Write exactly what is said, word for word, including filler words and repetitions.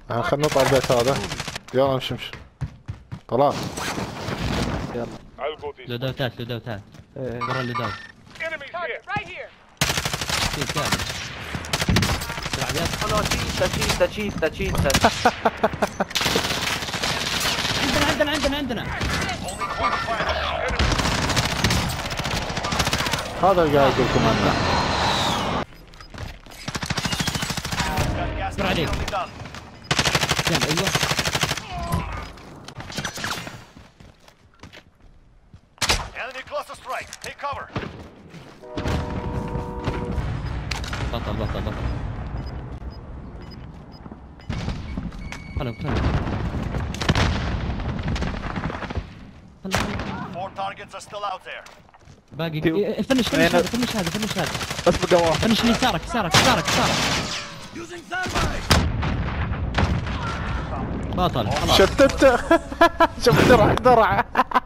آه خلنا نطلع البيت هذا. يلا امشي امشي. طلال. يلا. لودوتات لودوتات. ايه برا اللودوت. شيل كامل. تلعب يد. انا تشيتا تشيتا تشيتا تشيتا. عندنا عندنا عندنا عندنا. هذا اللي قاعد يقول لكم عنه. اصبر عليك. جنب ايوه. بطل بطل بطل. خلهم خلهم. Four targets are still out there. باقي تيو. إيه، فنش فنش هذا فنش هذا فنش هذا. بس بقى واحد. فنش اللي يسارك يسارك يسارك يسارك. بطل خلاص. شتت. شوف درع درع.